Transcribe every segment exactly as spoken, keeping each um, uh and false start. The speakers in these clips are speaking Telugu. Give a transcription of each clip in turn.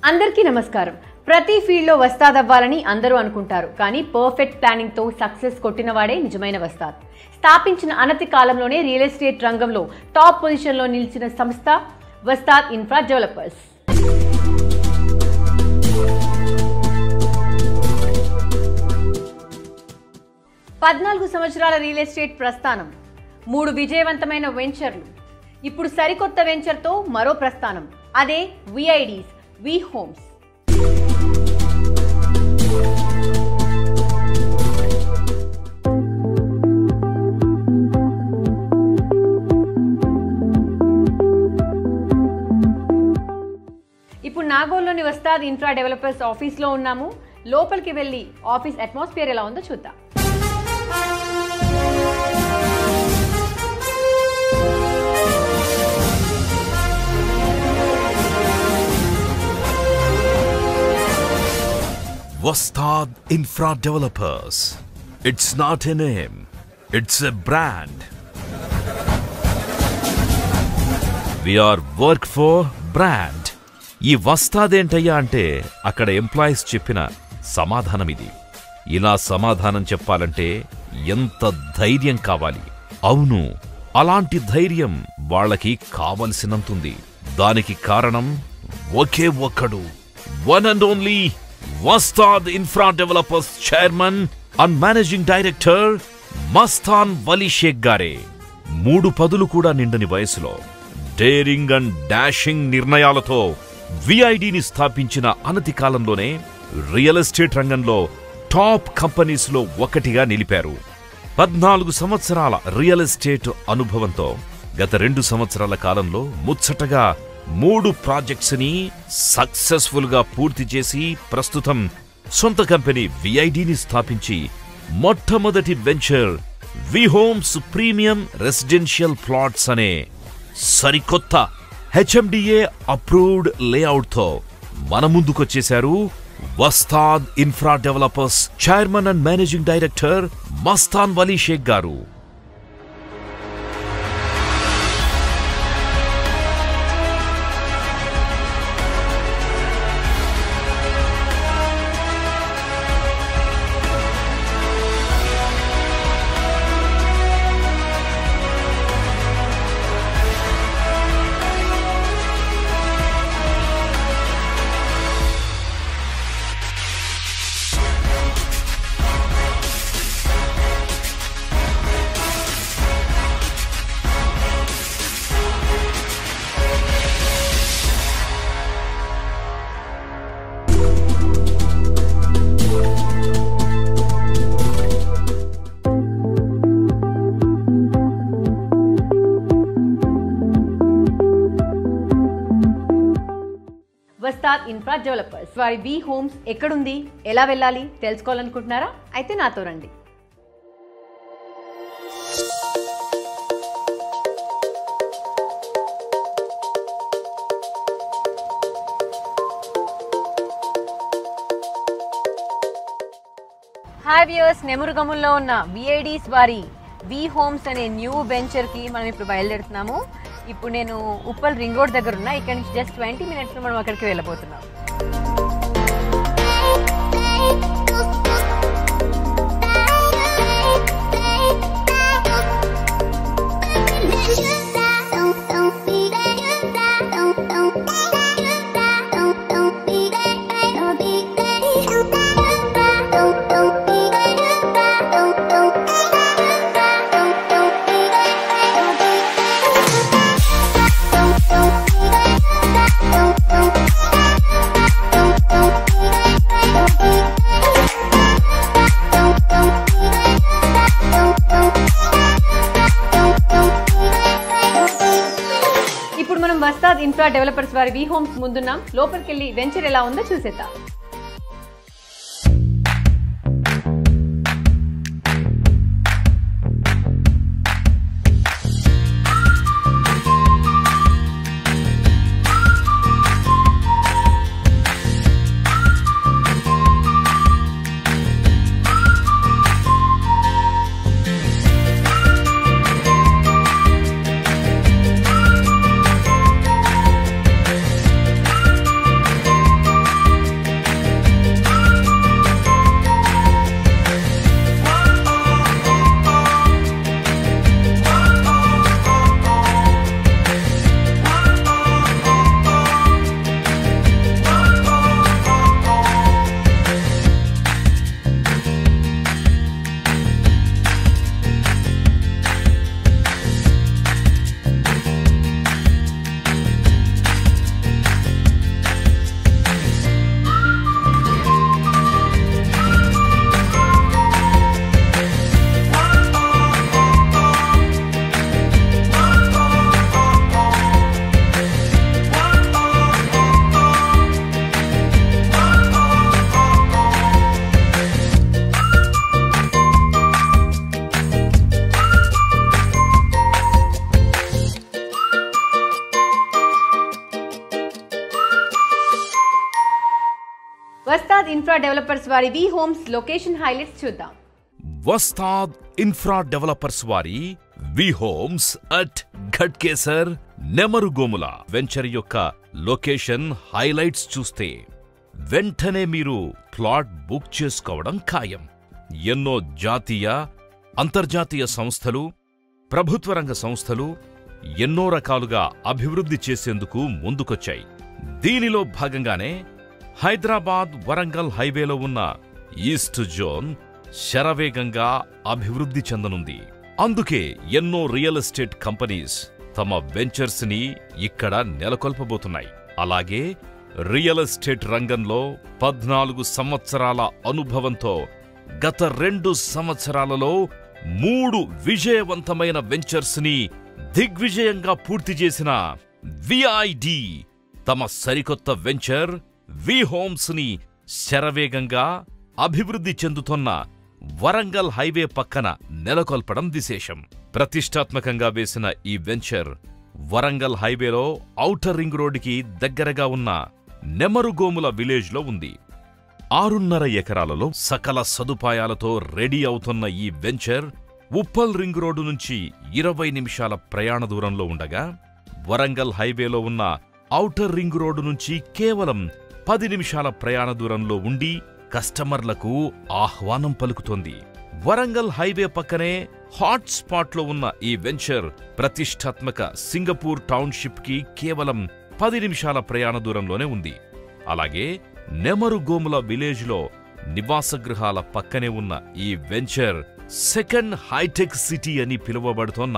అందరికీ నమస్కారం. ప్రతి ఫీల్డ్ లో వస్తాద్ అవ్వాలని అందరూ అనుకుంటారు. కానీ పర్ఫెక్ట్ ప్లానింగ్ తో సక్సెస్ కొట్టినవాడే నిజమైన వస్తాద్. స్థాపించిన అనతి కాలంలోనే రియల్ ఎస్టేట్ రంగంలో టాప్ పొజిషన్ లో నిలిచిన సంస్థ వస్తాద్ ఇన్ఫ్రా డెవలపర్స్. పద్నాలుగు సంవత్సరాల రియల్ ఎస్టేట్ ప్రస్థానం, మూడు విజయవంతమైన వెంచర్లు, ఇప్పుడు సరికొత్త వెంచర్తో మరో ప్రస్థానం. అదే విఐడీస్ వి హోమ్స్. ఇప్పుడు నాగోల్లోని వస్తాద్ ఇన్ఫ్రా డెవలపర్స్ ఆఫీస్లో ఉన్నాము. లోపలికి వెళ్ళి ఆఫీస్ అట్మాస్ఫియర్ ఎలా ఉందో చూద్దాం. Vastad Infra Developers. It's not a name, it's a brand. We are work for brand. ఈ వస్తాద్ ఏంటయ్యా అంటే అక్కడ ఎంప్లాయీస్ చెప్పిన సమాధానం ఇది. ఇలా సమాధానం చెప్పాలంటే ఎంత ధైర్యం కావాలి. అవును, అలాంటి ధైర్యం వాళ్ళకి కావలసినంతుంది. దానికి కారణం ఒకే ఒక్కడు, one and only Vastad infra developers chairman and managing director Mastan Vali Sheikh గారే. మూడు పదులు కూడా నిండని వయసులో డేరింగ్ అండ్ డాషింగ్ నిర్ణయాలతో విఐడిని స్థాపించిన అనతి కాలంలోనే రియల్ ఎస్టేట్ రంగంలో టాప్ కంపెనీస్ లో ఒకటిగా నిలిపారు. పద్నాలుగు సంవత్సరాల రియల్ ఎస్టేట్ అనుభవంతో గత రెండు సంవత్సరాల కాలంలో ముచ్చటగా మూడు ప్రాజెక్ట్స్ ని సక్సెస్ఫుల్ గా పూర్తి చేసి ప్రస్తుతం సొంత కంపెనీ విఐడిని స్థాపించి మొట్టమొదటి venture V homes premium residential plots అనే సరికొత్త హెచ్ఎండిఏ అప్రూవ్డ్ లేఅవుట్ తో మన ముందుకొచ్చేశారు Vastad infra developers chairman and managing director Mastan Vali Shaik గారు. వస్తాద్ ఇన్ఫ్రా డెవలపర్స్ వారి వి హోమ్స్ ఎక్కడుంది, ఎలా వెళ్ళాలి తెలుసుకోవాలనుకుంటున్నారా? అయితే నాతో రండి. హాయ్ వ్యూయర్స్, నెమురుగముల్లో ఉన్న విఐడీస్ వారి వి హోమ్స్ అనే న్యూ వెంచర్ కి మనం ఇప్పుడు బయలుదేరుతున్నాము. ఇప్పుడు నేను ఉప్పల్ రింగ్ రోడ్ దగ్గర ఉన్నా. ఇక్కడ నుంచి జస్ట్ ట్వంటీ మినిట్స్ లో మనం అక్కడికి వెళ్ళబోతున్నాం. వస్తాద్ ఇన్ఫ్రా డెవలపర్స్ వారి వి హోమ్స్ ముందున్నాం. లోపలికి వెళ్ళి వెంచర్ ఎలా ఉందో చూసేద్దాం. వస్తాద్ ఇన్ఫ్రా డెవలపర్స్ వారి వి హోమ్స్ లొకేషన్ హైలైట్స్ చూద్దాం. వస్తాద్ ఇన్ఫ్రా డెవలపర్స్ వారి V homes at Ghatkesar Nemaragomula venture యొక్క లొకేషన్ హైలైట్స్ చూస్తే వెంటనే మీరు ప్లాట్ బుక్ చేసుకోవడం ఖాయం. ఎన్నో జాతీయ అంతర్జాతీయ సంస్థలు, ప్రభుత్వ రంగ సంస్థలు ఎన్నో రకాలుగా అభివృద్ధి చేసేందుకు ముందుకొచ్చాయి. దీనిలో భాగంగానే హైదరాబాద్ వరంగల్ హైవేలో ఉన్న ఈస్ట్ జోన్ శరవేగంగా అభివృద్ధి చెందనుంది. అందుకే ఎన్నో రియల్ ఎస్టేట్ కంపెనీస్ తమ వెంచర్స్ ని ఇక్కడ నెలకొల్పబోతున్నాయి. అలాగే రియల్ ఎస్టేట్ రంగంలో పద్నాలుగు సంవత్సరాల అనుభవంతో గత రెండు సంవత్సరాలలో మూడు విజయవంతమైన వెంచర్స్ ని దిగ్విజయంగా పూర్తి చేసిన విఐడి తమ సరికొత్త వెంచర్ వి హోమ్స్ ని శరవేగంగా అభివృద్ధి చెందుతున్న వరంగల్ హైవే పక్కన నెలకొల్పడం విశేషం. ప్రతిష్టాత్మకంగా వేసిన ఈ వెంచర్ వరంగల్ హైవేలో ఔటర్ రింగ్ రోడ్డుకి దగ్గరగా ఉన్న నెమరుగోముల విలేజ్ లో ఉంది. ఆరున్నర ఎకరాలలో సకల సదుపాయాలతో రెడీ అవుతున్న ఈ వెంచర్ ఉప్పల్ రింగ్ రోడ్డు నుంచి ఇరవై నిమిషాల ప్రయాణ దూరంలో ఉండగా, వరంగల్ హైవేలో ఉన్న ఔటర్ రింగ్ రోడ్డు నుంచి కేవలం పది నిమిషాల ప్రయాణ దూరంలో ఉండి కస్టమర్లకు ఆహ్వానం పలుకుతోంది. వరంగల్ హైవే పక్కనే హాట్ స్పాట్లో ఉన్న ఈ వెంచర్ ప్రతిష్టాత్మక సింగపూర్ టౌన్షిప్ కి కేవలం పది నిమిషాల ప్రయాణ దూరంలోనే ఉంది. అలాగే నెమరుగోముల విలేజ్ లో నివాస గృహాల పక్కనే ఉన్న ఈ వెంచర్ సెకండ్ హైటెక్ సిటీ అని పిలువబడుతోన్న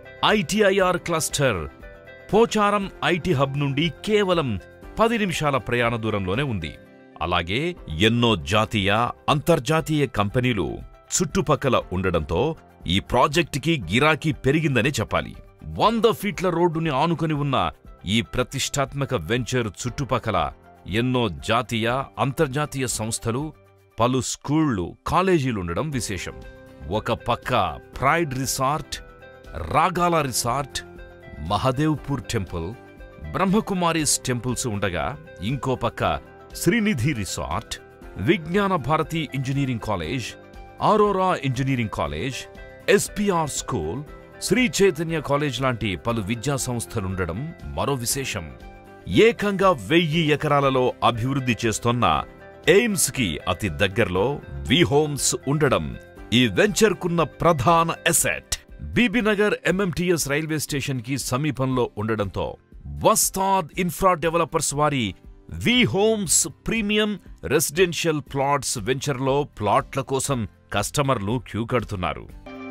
ITIR cluster Pocharam IT hub నుండి కేవలం పది నిమిషాల ప్రయాణ దూరంలోనే ఉంది. అలాగే ఎన్నో జాతీయ అంతర్జాతీయ కంపెనీలు చుట్టుపక్కల ఉండడంతో ఈ ప్రాజెక్టుకి గిరాకీ పెరిగిందనే చెప్పాలి. వంద ఫీట్ల రోడ్డుని ఆనుకొని ఉన్న ఈ ప్రతిష్టాత్మక వెంచర్ చుట్టుపక్కల ఎన్నో జాతీయ అంతర్జాతీయ సంస్థలు, పలు స్కూళ్లు, కాలేజీలుండడం విశేషం. ఒక పక్క ప్రైడ్ రిసార్ట్, రాగాల resort, Mahadevpur temple, Brahma Kumaris temples ఉండగా, ఇంకో పక్క Srinidhi resort, Vignana Bharathi engineering college, Aurora engineering college, SPR school, Sri Chaitanya college లాంటి పలు విద్యా సంస్థలుండడం మరో విశేషం. ఏకంగా వెయ్యి ఎకరాలలో అభివృద్ధి చేస్తోన్న ఎయిమ్స్ కి అతి దగ్గరలో వి హోమ్స్ ఉండడం ఈ వెంచర్కున్న ప్రధాన asset. Bibinagar MMTS railway station కి సమీపంలో ఉండడంతో వస్తాద్ ఇన్ఫ్రా డెవలపర్స్ వారి V homes premium residential plots వెంచర్లో ప్లాట్ల కోసం కస్టమర్లు క్యూ కడుతున్నారు.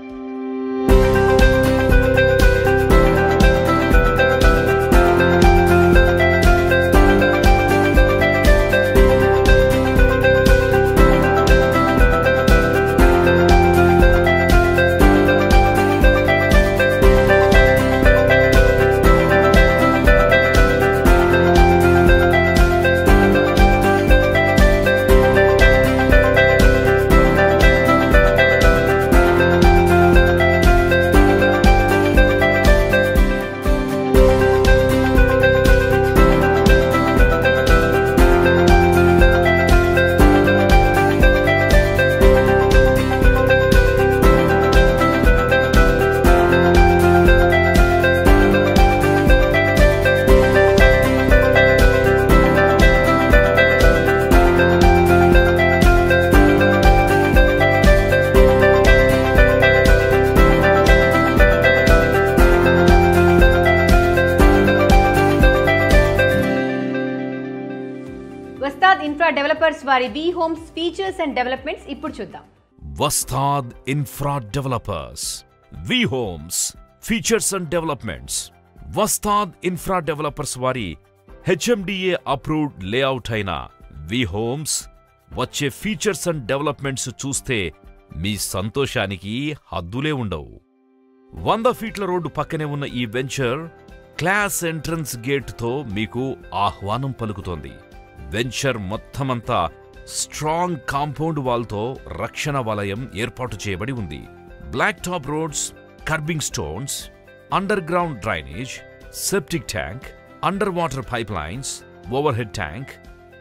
వస్తాద్ ఇన్ఫ్రా డెవలపర్స్ వారి V homes features and developments ఇప్పుడు చూద్దాం. Vastad infra developers V homes features and developments. Vastad infra developers వారి హెచ్ఎండిఏ అప్రూవ్డ్ లేఅవుట్ అయిన వి హోమ్స్ వచ్చే ఫీచర్స్ అండ్ డెవలప్మెంట్స్ చూస్తే మీ సంతోషానికి హద్దులే ఉండవు. వంద ఫీట్ల రోడ్డు పక్కనే ఉన్న ఈ వెంచర్ క్లాస్ ఎంట్రన్స్ గేట్తో మీకు ఆహ్వానం పలుకుతోంది. వెంచర్ మొత్తమంతా స్ట్రాంగ్ కాంపౌండ్ వాల్తో రక్షణ వలయం ఏర్పాటు చేయబడి ఉంది. Black top roads, kerbing stones, underground drainage, septic tank, underwater pipe lines, overhead tank,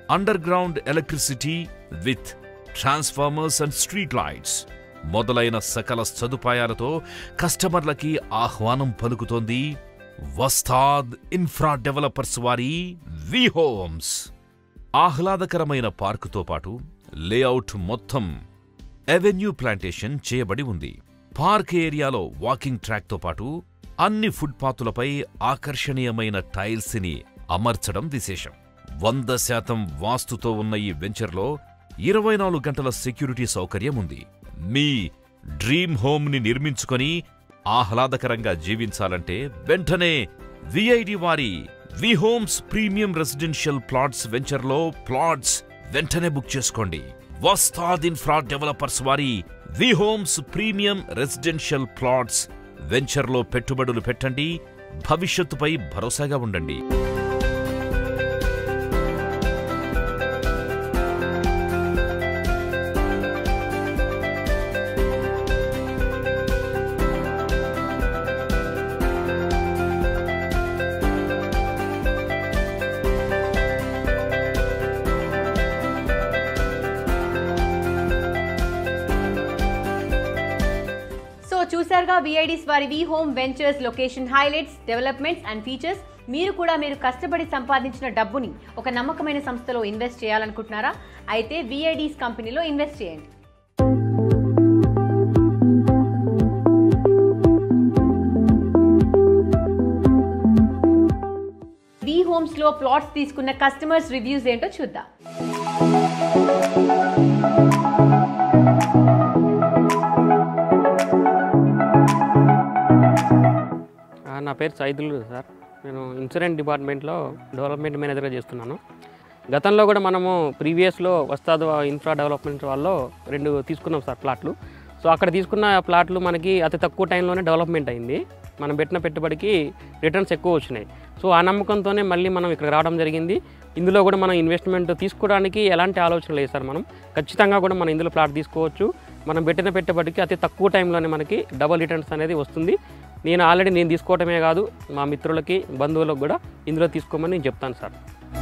underground electricity with transformers and street lights మొదలైన సకల సదుపాయాలతో కస్టమర్లకి ఆహ్వానం పలుకుతోంది వస్తాద్ ఇన్ఫ్రా డెవలపర్స్ వారి వి హోమ్స్. ఆహ్లాదకరమైన పార్కుతో పాటు లేఅవుట్ మొత్తం ఎవెన్యూ ప్లాంటేషన్ చేయబడి ఉంది. పార్క్ ఏరియాలో వాకింగ్ ట్రాక్తో పాటు అన్ని ఫుట్పాతులపై ఆకర్షణీయమైన టైల్స్ని అమర్చడం విశేషం. వంద శాతం వాస్తుతో ఉన్న ఈ వెంచర్లో ఇరవై నాలుగు గంటల సెక్యూరిటీ సౌకర్యం ఉంది. మీ డ్రీమ్ హోమ్ని నిర్మించుకొని ఆహ్లాదకరంగా జీవించాలంటే వెంటనే విఐడి వారి V homes premium residential plots వెంచర్లో ప్లాట్స్ వెంటనే బుక్ చేసుకోండి. వస్తాద్ ఇన్ఫ్రా డెవలపర్స్ వారి V homes premium residential plots వెంచర్లో పెట్టుబడులు పెట్టండి, భవిష్యత్తుపై భరోసాగా ఉండండి. చూసారుగా విఐడీస్ వారి V home ventures location highlights, developments and features. మీరు కూడా మీరు కష్టపడి సంపాదించిన డబ్బుని ఒక నమ్మకమైన సంస్థలో ఇన్వెస్ట్ చేయాలనుకుంటున్నారా? అయితే విఐడీస్ కంపెనీలో ఇన్వెస్ట్ చేయండి. వి హోమ్స్ లో ప్లాట్స్ తీసుకున్న కస్టమర్స్ రివ్యూస్ ఏంటో చూద్దాం. నా పేరు సైదుల్ సార్. నేను ఇన్సూరెన్స్ డిపార్ట్మెంట్లో డెవలప్మెంట్ మేనేజర్గా చేస్తున్నాను. గతంలో కూడా మనము ప్రీవియస్లో వస్తాద్ ఇన్ఫ్రా డెవలప్మెంట్ వాళ్ళు రెండు తీసుకున్నాం సార్ ప్లాట్లు. సో అక్కడ తీసుకున్న ప్లాట్లు మనకి అతి తక్కువ టైంలోనే డెవలప్మెంట్ అయింది. మనం పెట్టిన పెట్టుబడికి రిటర్న్స్ ఎక్కువ వచ్చినాయి. సో ఆ నమ్మకంతోనే మళ్ళీ మనం ఇక్కడ రావడం జరిగింది. ఇందులో కూడా మనం ఇన్వెస్ట్మెంట్ తీసుకోవడానికి ఎలాంటి ఆలోచన లేదు సార్. మనం ఖచ్చితంగా కూడా మనం ఇందులో ప్లాట్ తీసుకోవచ్చు. మనం పెట్టిన పెట్టుబడికి అతి తక్కువ టైంలోనే మనకి డబల్ రిటర్న్స్ అనేది వస్తుంది. నేను ఆల్రెడీ నేను తీసుకోవటమే కాదు, మా మిత్రులకి బంధువులకు కూడా ఇందులో తీసుకోమని నేను చెప్తాను సార్.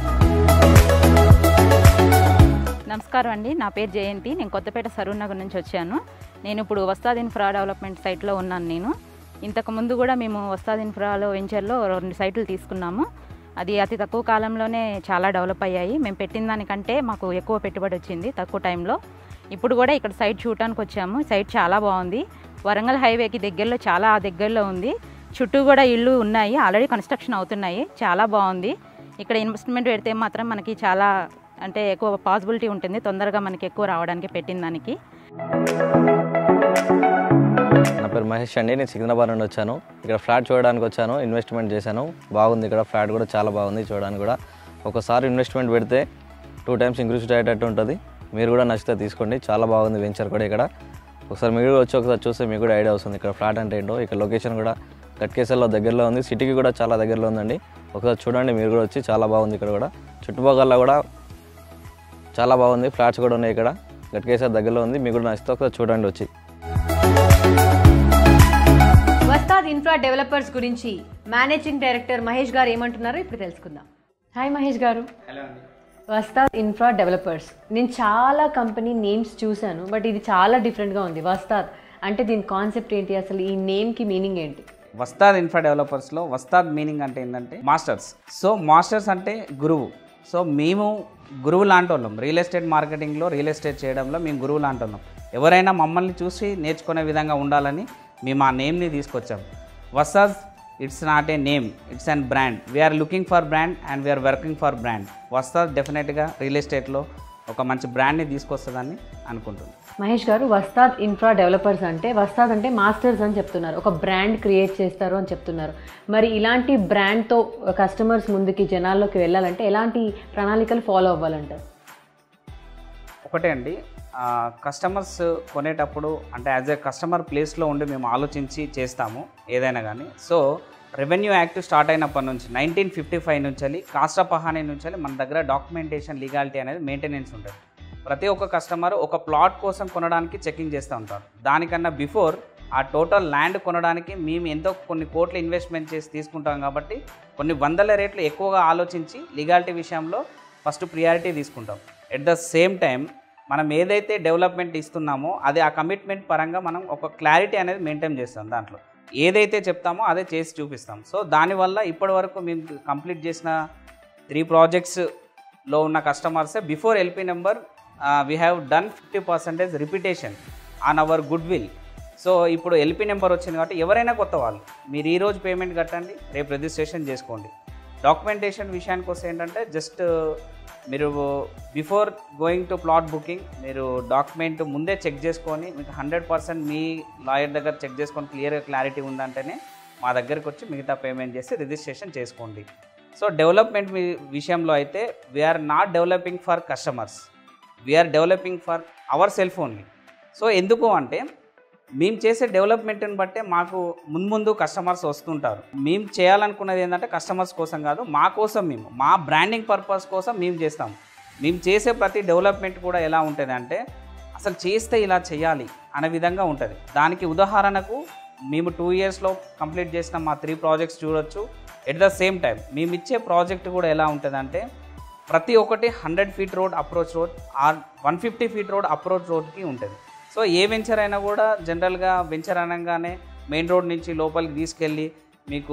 నమస్కారం అండి, నా పేరు జయంతి. నేను కొత్తపేట సరూర్ నగర్ నుంచి వచ్చాను. నేను ఇప్పుడు వస్తాద్ ఇన్ఫ్రా డెవలప్మెంట్ సైట్లో ఉన్నాను. నేను ఇంతకుముందు కూడా మేము వస్తాద్ ఇన్ఫ్రాలో వెంచర్లో రెండు సైట్లు తీసుకున్నాము. అది అతి తక్కువ కాలంలోనే చాలా డెవలప్ అయ్యాయి. మేము పెట్టిన దానికంటే మాకు ఎక్కువ పెట్టుబడి వచ్చింది తక్కువ టైంలో. ఇప్పుడు కూడా ఇక్కడ సైట్ చూడటానికి వచ్చాము. సైట్ చాలా బాగుంది. వరంగల్ హైవేకి దగ్గరలో, చాలా దగ్గరలో ఉంది. చుట్టూ కూడా ఇళ్ళు ఉన్నాయి, ఆల్రెడీ కన్స్ట్రక్షన్ అవుతున్నాయి. చాలా బాగుంది. ఇక్కడ ఇన్వెస్ట్మెంట్ పెడితే మాత్రం మనకి చాలా అంటే ఎక్కువ పాసిబిలిటీ ఉంటుంది, తొందరగా మనకి ఎక్కువ రావడానికి పెట్టిన దానికి. నా పేరు మహేష్ అండి. నేను సికింద్రాబాద్ నుండి వచ్చాను. ఇక్కడ ఫ్లాట్ చూడడానికి వచ్చాను, ఇన్వెస్ట్మెంట్ చేశాను. బాగుంది, ఇక్కడ ఫ్లాట్ కూడా చాలా బాగుంది చూడడానికి కూడా. ఒకసారి ఇన్వెస్ట్మెంట్ పెడితే టూ టైమ్స్ ఇంక్రీజ్ అయ్యేటట్టు ఉంటుంది. మీరు కూడా నచ్చితే తీసుకోండి, చాలా బాగుంది వెంచర్ కూడా. ఇక్కడ ఒకసారి మీరు వచ్చి ఒకసారి చూస్తే మీకు కూడా ఐడియా వస్తుంది ఇక్కడ ఫ్లాట్ అంటే ఏంటో. ఇక్కడ లొకేషన్ కూడా గట్కేసర్లో దగ్గరలో ఉంది, సిటీకి కూడా చాలా దగ్గరలో ఉందండి. ఒకసారి చూడండి మీరు కూడా వచ్చి, చాలా బాగుంది. ఇక్కడ కూడా చుట్టుపక్కల కూడా చాలా బాగుంది, ఫ్లాట్స్ కూడా ఉన్నాయి ఇక్కడ. గట్కేసర్ దగ్గరలో ఉంది, మీకు కూడా నచ్చితే ఒకసారి చూడండి వచ్చి. వస్తాద్ ఇన్ఫ్రా డెవలపర్స్ గురించి మేనేజింగ్ డైరెక్టర్ మహేష్ గారు ఏమంటున్నారో ఇప్పుడు తెలుసుకుందాం. హాయ్ మహేష్ గారు. హలో అండి. వస్తాద్ ఇన్ఫ్రా డెవలపర్స్, నేను చాలా కంపెనీ నేమ్స్ చూశాను, బట్ ఇది చాలా డిఫరెంట్గా ఉంది. వస్తాద్ అంటే దీని కాన్సెప్ట్ ఏంటి, అసలు ఈ నేమ్కి మీనింగ్ ఏంటి? వస్తాద్ ఇన్ఫ్రా డెవలపర్స్లో వస్తాద్ మీనింగ్ అంటే ఏంటంటే మాస్టర్స్. సో మాస్టర్స్ అంటే గురువు. సో మేము గురువు లాంటి వాళ్ళం. రియల్ ఎస్టేట్ మార్కెటింగ్లో, రియల్ ఎస్టేట్ చేయడంలో మేము గురువు లాంటి వాళ్ళం. ఎవరైనా మమ్మల్ని చూసి నేర్చుకునే విధంగా ఉండాలని మేము ఆ నేమ్ని తీసుకొచ్చాం. Vastad it's not a name, it's and brand. We're looking for brand and we're working for brand. Vastad డెఫినెట్గా రియల్ ఎస్టేట్లో ఒక మంచి బ్రాండ్ని తీసుకొస్తుందని అనుకుంటున్నాను. మహేష్ గారు, వస్తాద్ ఇన్ఫ్రా డెవలపర్స్ అంటే, వస్తాద్ అంటే మాస్టర్స్ అని చెప్తున్నారు, ఒక బ్రాండ్ క్రియేట్ చేస్తారు అని చెప్తున్నారు. మరి ఇలాంటి బ్రాండ్తో కస్టమర్స్ ముందుకి, జనాల్లోకి వెళ్ళాలంటే ఎలాంటి ప్రణాళికలు ఫాలో అవ్వాలంటారు? ఒకటే అండి, కస్టమర్స్ కొనేటప్పుడు అంటే యాజ్ ఏ కస్టమర్ ప్లేస్లో ఉండి మేము ఆలోచించి చేస్తాము ఏదైనా కానీ. సో రెవెన్యూ యాక్ట్ స్టార్ట్ అయినప్పటి నుంచి నైన్టీన్ ఫిఫ్టీ ఫైవ్ నుంచి కాస్ట్ ఆఫ్ హానీ నుంచి మన దగ్గర డాక్యుమెంటేషన్, లీగాలిటీ అనేది మెయింటెనెన్స్ ఉంటుంది. ప్రతి ఒక్క కస్టమర్ ఒక ప్లాట్ కోసం కొనడానికి చెకింగ్ చేస్తూ ఉంటారు. దానికన్నా బిఫోర్ ఆ టోటల్ ల్యాండ్ కొనడానికి మేము ఎంతో కొన్ని కోట్లు ఇన్వెస్ట్మెంట్ చేసి తీసుకుంటాం. కాబట్టి కొన్ని వందల రేట్లు ఎక్కువగా ఆలోచించి లీగాలిటీ విషయంలో ఫస్ట్ ప్రియారిటీ తీసుకుంటాం. ఎట్ ద సేమ్ టైం మనం ఏదైతే డెవలప్మెంట్ ఇస్తున్నామో అది ఆ కమిట్మెంట్ పరంగా మనం ఒక క్లారిటీ అనేది మెయింటైన్ చేస్తాం. దాంట్లో ఏదైతే చెప్తామో అదే చేసి చూపిస్తాం. సో దానివల్ల ఇప్పటి వరకు మేము కంప్లీట్ చేసిన త్రీ ప్రాజెక్ట్స్లో ఉన్న కస్టమర్సే before LP number we have done fifty percentage repetition on our goodwill. So ఇప్పుడు ఎల్పీ నెంబర్ వచ్చింది కాబట్టి ఎవరైనా కొత్త వాళ్ళు మీరు ఈరోజు పేమెంట్ కట్టండి, రేపు రిజిస్ట్రేషన్ చేసుకోండి. డాక్యుమెంటేషన్ విషయానికి వస్తే ఏంటంటే జస్ట్ మీరు before going to plot booking మీరు డాక్యుమెంట్ ముందే చెక్ చేసుకొని మీకు హండ్రెడ్ పర్సెంట్ మీ లాయర్ దగ్గర చెక్ చేసుకొని క్లియర్గా క్లారిటీ ఉందంటేనే మా దగ్గరికి వచ్చి మిగతా పేమెంట్ చేసి రిజిస్ట్రేషన్ చేసుకోండి. సో డెవలప్మెంట్ విషయంలో అయితే we're not developing for customers, we're developing for our self only. So ఎందుకు అంటే మేము చేసే డెవలప్మెంట్ని బట్టే మాకు ముందు ముందు కస్టమర్స్ వస్తుంటారు. మేము చేయాలనుకున్నది ఏంటంటే కస్టమర్స్ కోసం కాదు, మా కోసం, మేము మా బ్రాండింగ్ పర్పస్ కోసం మేము చేస్తాం. మేము చేసే ప్రతి డెవలప్మెంట్ కూడా ఎలా ఉంటుంది అంటే అసలు చేస్తే ఇలా చేయాలి అనే విధంగా ఉంటుంది. దానికి ఉదాహరణకు మేము టూ ఇయర్స్లో కంప్లీట్ చేసిన మా త్రీ ప్రాజెక్ట్స్ చూడొచ్చు. ఎట్ ద సేమ్ టైం మేము ఇచ్చే ప్రాజెక్ట్ కూడా ఎలా ఉంటుంది అంటే ప్రతి ఒక్కటి hundred feet road approach road or one fifty feet road approach రోడ్కి ఉంటుంది. సో ఏ వెంచర్ అయినా కూడా జనరల్గా వెంచర్ అనగానే మెయిన్ రోడ్ నుంచి లోపలికి తీసుకెళ్ళి మీకు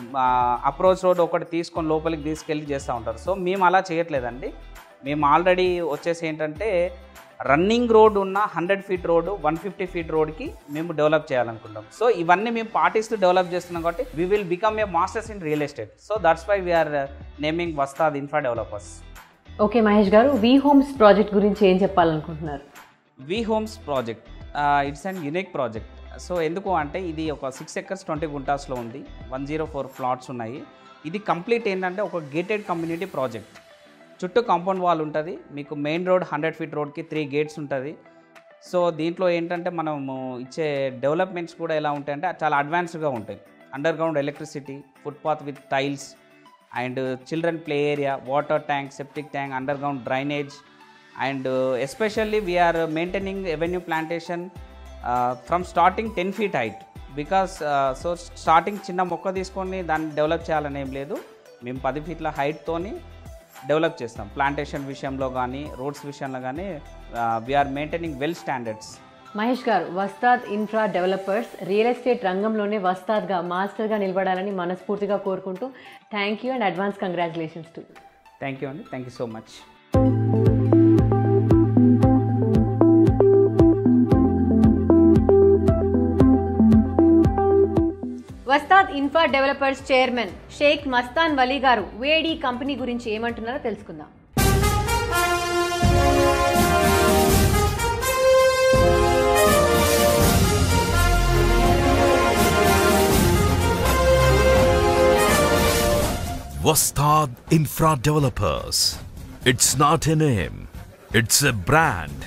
అప్రోచ్ రోడ్ ఒకటి తీసుకొని లోపలికి తీసుకెళ్ళి చేస్తూ ఉంటారు. సో మేము అలా చేయట్లేదండి. మేము ఆల్రెడీ వచ్చేసి ఏంటంటే రన్నింగ్ రోడ్ ఉన్న hundred feet road one fifty feet రోడ్కి మేము డెవలప్ చేయాలనుకుంటాం. సో ఇవన్నీ మేము పార్టీస్తూ డెవలప్ చేస్తున్నాం కాబట్టి we will become a masters in real estate. So that's why we're naming Vastad infra developers. Okay Mahesh garu, V homes project గురించి ఏం చెప్పాలనుకుంటున్నారు? V homes project it's and unique project. So ఎందుకు అంటే ఇది ఒక సిక్స్ ఎకర్స్ ట్వంటీ గుంటాస్లో ఉంది, వన్ జీరో ఫోర్ ప్లాట్స్ ఉన్నాయి. ఇది కంప్లీట్ ఏంటంటే ఒక గేటెడ్ కమ్యూనిటీ ప్రాజెక్ట్. చుట్టూ కాంపౌండ్ వాల్ ఉంటుంది, మీకు మెయిన్ రోడ్ హండ్రెడ్ ఫీట్ రోడ్కి త్రీ గేట్స్ ఉంటుంది. సో దీంట్లో ఏంటంటే మనము ఇచ్చే డెవలప్మెంట్స్ కూడా ఎలా ఉంటాయంటే చాలా అడ్వాన్స్డ్గా ఉంటాయి. Underground electricity, footpath with tiles and children play area, water tank, septic tank, underground drainage and especially we're maintaining avenue plantation from starting ten feet height because so starting చిన్న మొక్క తీసుకొని దాన్ని డెవలప్ చేయాలని ఏం లేదు, మేము పది ఫీట్ల హైట్తోని డెవలప్ చేస్తాం. ప్లాంటేషన్ విషయంలో కానీ రోడ్స్ విషయంలో కానీ we're maintaining well standards. Mahesh garu, Vastad infra developers real estate రంగంలోనే వస్తాద్గా మాస్టర్గా నిలబడాలని మనస్ఫూర్తిగా కోరుకుంటూ thank you and advance congratulations too. Thank you అండి, thank you so much. Vastad infra developers chairman Sheikh Mastan Vali garu వేడి కంపెనీ గురించి ఏమంటున్నారో తెలుసుకుందాం. Vastad Infra Developers. It's not a name, it's a brand.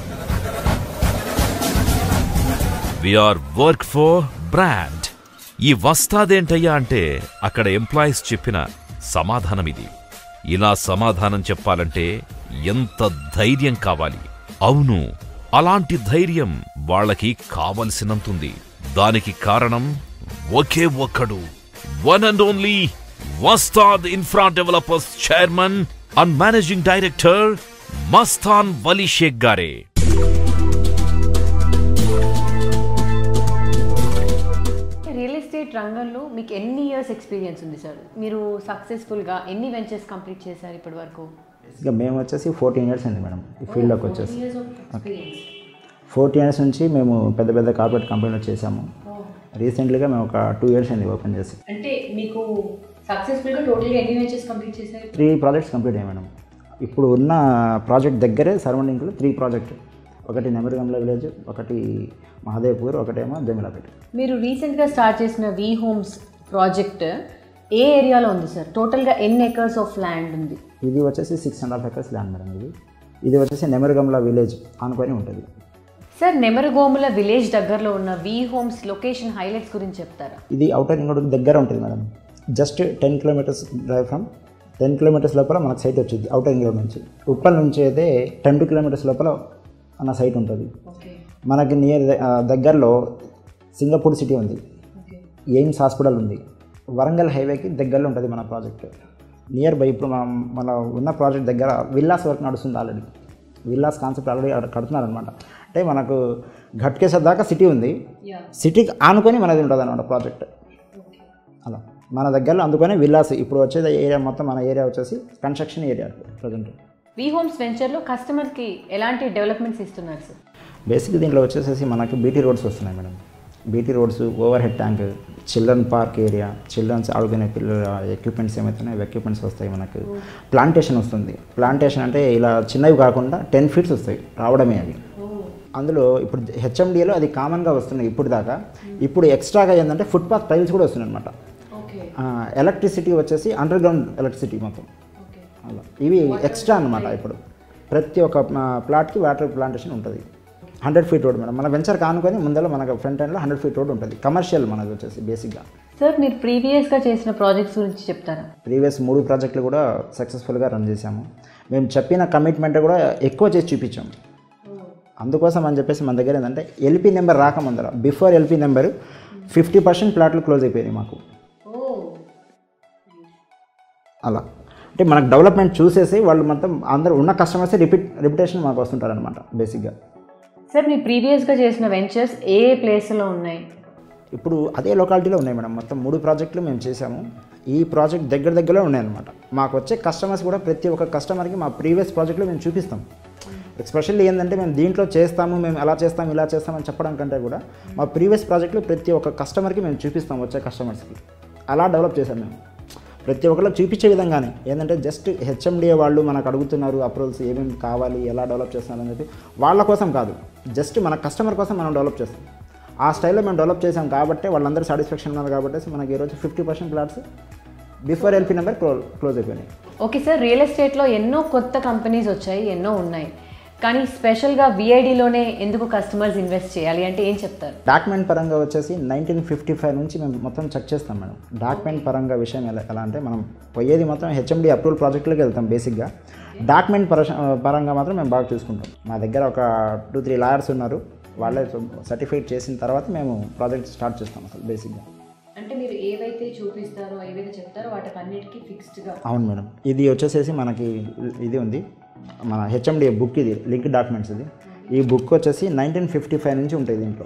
We are work for brand. ఈ వస్తాదేంటయ్యా అంటే అక్కడ ఎంప్లాయీస్ చెప్పిన సమాధానం ఇది. ఇలా సమాధానం చెప్పాలంటే ఎంత ధైర్యం కావాలి. అవును, అలాంటి ధైర్యం వాళ్ళకి కావలసినంతుంది. దానికి కారణం ఒకే ఒక్కడు, one and only Vastad infra developers chairman and managing director Mastan Vali Sheikh గారే. రియల్ ఎస్టేట్ రంగంలో మీకు ఎన్ని ఇయర్స్ ఎక్స్పీరియన్స్ ఉంది సార్? మీరు సక్సెస్ఫుల్గా ఎన్ని వెంచర్స్ కంప్లీట్ చేశారు ఇప్పటి వరకు? ఇక మేము వచ్చేసి ఫోర్టీన్ ఇయర్స్ అండి మేడం ఈ ఫీల్డ్లోకి వచ్చేసి. ఫోర్టీన్ ఇయర్స్ నుంచి మేము పెద్ద పెద్ద కార్పొరేట్ కంపెనీలో చేసాము. రీసెంట్లీగా మేము ఒక టూ ఇయర్స్ అయింది ఓపెన్ చేసి. అంటే మీకు సక్సెస్ఫుల్గా టోటల్గా ఎన్ని వెంచర్స్ కంప్లీట్ చేశారు? త్రీ ప్రాజెక్ట్స్ కంప్లీట్ అయ్యాయి మేడం. ఇప్పుడు ఉన్న ప్రాజెక్ట్ దగ్గరే సరౌండింగ్లో త్రీ ప్రాజెక్ట్, ఒకటి నెమరిగంల విలేజ్, ఒకటి మహదేవ్పూర్, ఒకటేమో జమిలాపేట. మీరు రీసెంట్గా స్టార్ట్ చేసిన వి హోమ్స్ ప్రాజెక్ట్ ఏ ఏరియాలో ఉంది సార్? టోటల్గా ఎన్ని ఎకర్స్ ఆఫ్ ల్యాండ్ ఉంది? ఇది వచ్చేసి six and half acres land madam. ఇది ఇది వచ్చేసి నెమరిగంల విలేజ్ ఆనుకొని ఉంటుంది సార్. నెమరుగోముల విలేజ్ దగ్గరలో ఉన్న వి హోమ్స్ లొకేషన్ హైలైట్స్ గురించి చెప్తారా? ఇది అవుటర్ రింగ్ రోడ్ దగ్గర ఉంటుంది madam. Just ten kilometres drive from ten kilometres లోపల మనకు సైట్ వచ్చింది అవుటర్ రింగ్ రోడ్ నుంచి. ఉప్పల్ నుంచి అయితే టెన్ టూ కిలోమీటర్స్ లోపల మన సైట్ ఉంటుంది. మనకి నియర్ దగ్గరలో సింగపూర్ సిటీ ఉంది, ఎయిమ్స్ హాస్పిటల్ ఉంది, వరంగల్ హైవేకి దగ్గరలో ఉంటుంది మన ప్రాజెక్ట్. నియర్ బై ఇప్పుడు మనం మన ఉన్న ప్రాజెక్ట్ దగ్గర విల్లాస్ వర్క్ నడుస్తుంది ఆల్రెడీ. విల్లాస్ కాన్సెప్ట్ ఆల్రెడీ కడుతున్నారనమాట. అంటే మనకు ఘట్కేసర్ దాకా సిటీ ఉంది, సిటీకి ఆనుకొని మనది ఉంటుంది అనమాట ప్రాజెక్ట్. అలా మన దగ్గరలో అందుకనే విల్లాస్ ఇప్పుడు వచ్చేది ఏరియా మొత్తం మన ఏరియా వచ్చేసి construction area present. V homes వెంచర్లో కస్టమర్కి ఎలాంటి డెవలప్మెంట్స్ ఇస్తున్నారు సార్? బేసిక్ దీంట్లో వచ్చేసేసి మనకి బీటీ రోడ్స్ వస్తున్నాయి madam. BT roads, overhead tank, children park area, children's ఆడుకునే పిల్లల ఎక్విప్మెంట్స్ ఏమవుతున్నాయి ఎక్విప్మెంట్స్ వస్తాయి మనకు. ప్లాంటేషన్ వస్తుంది. ప్లాంటేషన్ అంటే ఇలా చిన్నవి కాకుండా టెన్ ఫీట్స్ వస్తాయి రావడమే అవి. అందులో ఇప్పుడు హెచ్ఎండిఏలో అది కామన్గా వస్తున్నాయి ఇప్పుడు దాకా. ఇప్పుడు ఎక్స్ట్రాగా ఏంటంటే ఫుట్పాత్ టైల్స్ కూడా వస్తున్నాయి అనమాట. ఎలక్ట్రిసిటీ వచ్చేసి అండర్ గ్రౌండ్ ఎలక్ట్రిసిటీ మొత్తం అలా ఇవి ఎక్స్ట్రా అనమాట. ఇప్పుడు ప్రతి ఒక్క ప్లాట్కి వాటర్ ప్లాంటేషన్ ఉంటుంది. Hundred feet road madam. మన వెంచర్ కానుకొని ముందర మనకు ఫ్రంట్ ఎండ్లో హండ్రెడ్ ఫీట్ రోడ్ ఉంటుంది. కమర్షియల్ మనది వచ్చేసి బేసిక్గా. సార్ మీరు ప్రీవియస్గా చేసిన ప్రాజెక్ట్స్ గురించి చెప్తారా? ప్రీవియస్ మూడు ప్రాజెక్టులు కూడా సక్సెస్ఫుల్గా రన్ చేశాము. మేము చెప్పిన కమిట్మెంట్ కూడా ఎక్కువ చేసి చూపించాము. అందుకోసం అని చెప్పేసి మన దగ్గర ఏంటంటే ఎల్పీ నెంబర్ రాకముందర before LP number fifty percent ప్లాట్లు క్లోజ్ అయిపోయినాయి మాకు. అలా అంటే మనకు డెవలప్మెంట్ చూసేసి వాళ్ళు మొత్తం అందరూ ఉన్న కస్టమర్సే రిపీట్ రిపిటేషన్ మాకు వస్తుంటారనమాట బేసిక్గా. సార్ మీ ప్రీవియస్గా చేసిన వెంచర్స్ ఏ ప్లేస్లో ఉన్నాయి? ఇప్పుడు అదే లొకాలిటీలో ఉన్నాయి మేడం. మొత్తం మూడు ప్రాజెక్టులు మేము చేసాము. ఈ ప్రాజెక్ట్ దగ్గర దగ్గరలో ఉన్నాయన్నమాట. మాకు వచ్చే కస్టమర్స్ కూడా ప్రతి ఒక్క కస్టమర్కి మా ప్రీవియస్ ప్రాజెక్టులో మేము చూపిస్తాం. ఎస్పెషల్లీ ఏంటంటే మేము దీంట్లో చేస్తాము, మేము ఎలా చేస్తాము ఇలా చేస్తామని చెప్పడం కంటే కూడా మా ప్రీవియస్ ప్రాజెక్టులో ప్రతి ఒక్క కస్టమర్కి మేము చూపిస్తాం వచ్చే కస్టమర్స్కి. అలా డెవలప్ చేశాం మేము. ప్రతి ఒక్కరు చూపించే విధంగానే ఏంటంటే జస్ట్ హెచ్ఎండిఏ వాళ్ళు మనకు అడుగుతున్నారు అప్రూవల్స్ ఏమేమి కావాలి ఎలా డెవలప్ చేస్తున్నారని చెప్పి వాళ్ళ కోసం కాదు, జస్ట్ మన కస్టమర్ కోసం మనం డెవలప్ చేస్తాం. ఆ స్టైల్లో మేము డెవలప్ చేసాం కాబట్టి వాళ్ళందరూ సాటిస్ఫాక్షన్ ఉన్నారు కాబట్టి మనకి ఈరోజు fifty percent plots before LP number క్లో క్లోజ్ అయిపోయినాయి. ఓకే సార్, రియల్ ఎస్టేట్లో ఎన్నో కొత్త కంపెనీస్ వచ్చాయి, ఎన్నో ఉన్నాయి, కానీ స్పెషల్గా విఐడిలోనే ఎందుకు కస్టమర్స్ ఇన్వెస్ట్ చేయాలి అంటే ఏం చెప్తారు? డాక్యుమెంట్ పరంగా వచ్చేసి నైన్టీన్ ఫిఫ్టీ ఫైవ్ నుంచి మేము మొత్తం చెక్ చేస్తాం మేడం. డాక్యుమెంట్ పరంగా విషయం ఎలా ఎలా అంటే మనం పోయేది మొత్తం హెచ్ఎండి అప్రూవల్ ప్రాజెక్టులోకి వెళ్తాం. బేసిక్గా డాక్యుమెంట్ పర పరంగా మాత్రం మేము బాగా చూసుకుంటాం. మా దగ్గర ఒక టూ త్రీ లాయర్స్ ఉన్నారు, వాళ్ళే సర్టిఫైడ్ చేసిన తర్వాత మేము ప్రాజెక్ట్ స్టార్ట్ చేస్తాం అసలు బేసిక్గా. అంటే మీరు ఏవైతే చూపిస్తారో ఏవైతే చెప్తారో వాటికి అన్నిటికీ ఫిక్స్డ్గా. అవును మేడం. ఇది వచ్చేసేసి మనకి ఇది ఉంది మన హెచ్ఎండి బుక్, ఇది లింక్ డాక్యుమెంట్స్. ఇది ఈ బుక్ వచ్చేసి నైన్టీన్ ఫిఫ్టీ ఫైవ్ నుంచి ఉంటుంది దీంట్లో.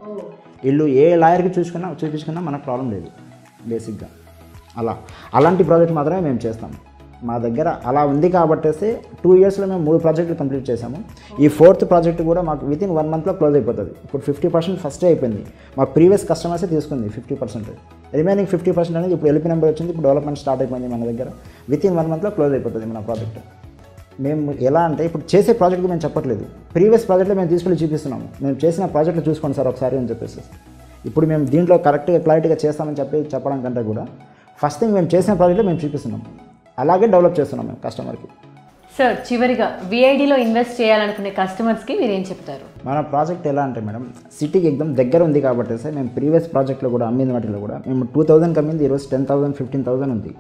వీళ్ళు ఏ లాయర్కి చూసుకున్నా చూపించుకున్నా మనకు ప్రాబ్లం లేదు బేసిక్గా. అలా అలాంటి ప్రాజెక్ట్ మాత్రమే మేము చేస్తాము. మా దగ్గర అలా ఉంది కాబట్టేసి టూ ఇయర్స్లో మేము మూడు ప్రాజెక్టులు కంప్లీట్ చేసాము. ఈ ఫోర్త్ ప్రాజెక్ట్ కూడా మాకు విత్ ఇన్ వన్ మంత్లో క్లోజ్ అయిపోతుంది. ఇప్పుడు ఫిఫ్టీ పర్సెంట్ ఫస్టే అయిపోయింది. మా ప్రీవియస్ కస్టమర్సే తీసుకుంది fifty percent. Remaining fifty percent అనేది ఇప్పుడు ఎల్పీ నెంబర్ వచ్చింది, ఇప్పుడు డెవలప్మెంట్ స్టార్ట్ అయిపోయింది మన దగ్గర. విత్ ఇన్ వన్ మంత్లో క్లోజ్ అయిపోతుంది మన ప్రాజెక్ట్. మేము ఎలా అంటే ఇప్పుడు చేసే ప్రాజెక్ట్ మేము చెప్పట్లేదు, ప్రీవియస్ ప్రాజెక్ట్లో మేము తీసుకెళ్ళి చూపిస్తున్నాము. మేము చేసిన ప్రాజెక్టులు చూసుకోండి సార్ ఒకసారి అని చెప్పేసి. ఇప్పుడు మేము దీంట్లో కరెక్ట్గా క్లారిటీగా చేస్తామని చెప్పి చెప్పడం కంటే కూడా ఫస్ట్ థింగ్ మేము చేసిన ప్రాజెక్ట్లో మేము చూపిస్తున్నాము. అలాగే డెవలప్ చేస్తున్నాం మేము కస్టమర్కి. సార్ చివరిగా విఐడిలో ఇన్వెస్ట్ చేయాలనుకునే కస్టమర్స్కి మీరు ఏం చెప్తారు? మన ప్రాజెక్ట్ ఎలా అంటే మేడం సిటీకి ఎగ్దమ్ దగ్గర ఉంది కాబట్టి సార్ మేము ప్రీవియస్ ప్రాజెక్ట్లో కూడా అమ్మిన వాటిలో కూడా మేము టూ థౌసండ్కి అమ్మింది ఈరోజు టెన్ థౌసండ్ ఫిఫ్టీన్ థౌసండ్ ఉంది.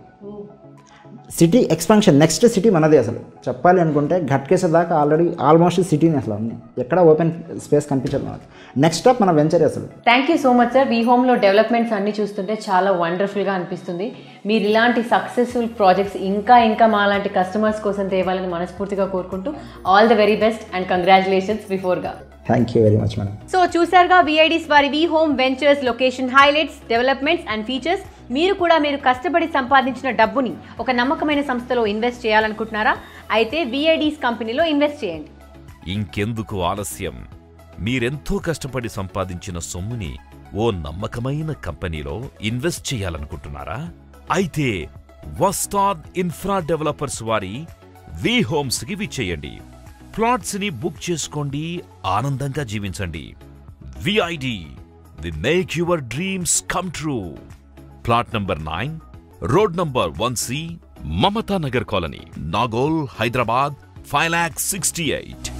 సిటీ ఎక్స్పాన్షన్ నెక్స్ట్ సిటీ మనదే. అసలు చెప్పాలి అనుకుంటే ఘట్కేసర్ దాకా ఆల్రెడీ ఆల్మోస్ట్ సిటీని అసలు ఉంది, ఎక్కడ ఓపెన్ స్పేస్ కనిపించదు మనకు. నెక్స్ట్ స్టాప్ మన వెంచర్ అసలు. Thank you so much sir. V హోమ్లో డెవలప్మెంట్స్ అన్ని చూస్తుంటే చాలా వండర్ఫుల్గా అనిపిస్తుంది. మీరు ఇలాంటి సక్సెస్ఫుల్ ప్రాజెక్ట్స్ ఇంకా ఇంకా మా లాంటి కస్టమర్స్ కోసం తేవాలని మనస్ఫూర్తిగా కోరుకుంటూ all the very best and congratulations బిఫోర్గా. Thank you very much madam. So చూసారుగా విఐడీస్ వారి V home ventures location highlights, developments and features. మీరు కూడా మీరు కష్టపడి సంపాదించిన డబ్బుని ఒక నమ్మకమైన సంస్థలో ఇన్వెస్ట్ చేయాలనుకుంటున్నారా? అయితే విఐడీస్ కంపెనీలో ఇన్వెస్ట్ చేయండి. ఇంకెందుకు ఆలస్యం? మీరెంతో కష్టపడి సంపాదించిన సొమ్ముని ఓ నమ్మకమైన కంపెనీలో ఇన్వెస్ట్ చేయాలనుకుంటున్నారా? అయితే వస్తాద్ ఇన్ఫ్రా డెవలపర్స్ వారి వి హోమ్స్ కి విచ్చేయండి. ప్లాట్స్ ని బుక్ చేసుకోండి, ఆనందంగా జీవించండి. VID, we make your dreams come true. Plot number nine, road number one C, Mamata Nagar colony, Nagole, Hyderabad five lakh sixty eight.